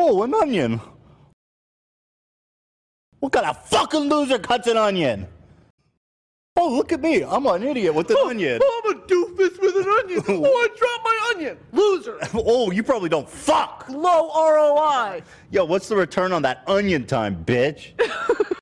Oh, an onion. What kind of fucking loser cuts an onion? Oh, look at me. I'm an idiot with an onion. I'm a doofus with an onion. Oh, I dropped my onion. Loser. Oh, you probably don't fuck. Low ROI. Yo, what's the return on that onion time, bitch?